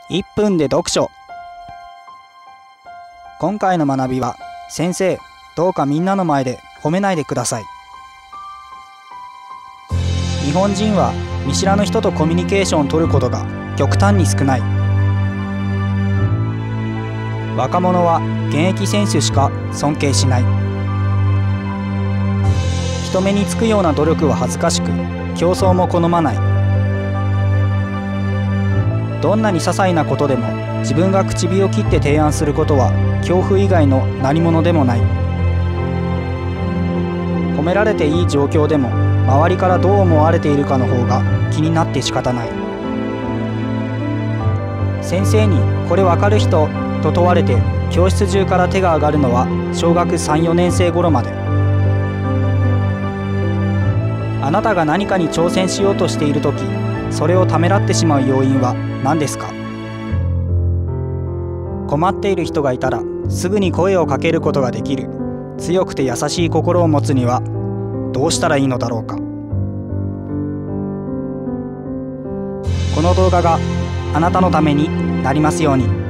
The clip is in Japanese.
1分で読書。今回の学びは、先生、どうかみんなの前で褒めないでください。日本人は見知らぬ人とコミュニケーションを取ることが極端に少ない。若者は現役選手しか尊敬しない。人目につくような努力は恥ずかしく、競争も好まない。どんなに些細なことでも自分が口火を切って提案することは恐怖以外の何者でもない。褒められていい状況でも周りからどう思われているかの方が気になって仕方ない。先生にこれわかる人と問われて教室中から手が挙がるのは小学3、4年生頃まで。あなたが何かに挑戦しようとしているとき、それをためらってしまう要因は何ですか？困っている人がいたらすぐに声をかけることができる強くて優しい心を持つにはどうしたらいいのだろうか。この動画があなたのためになりますように。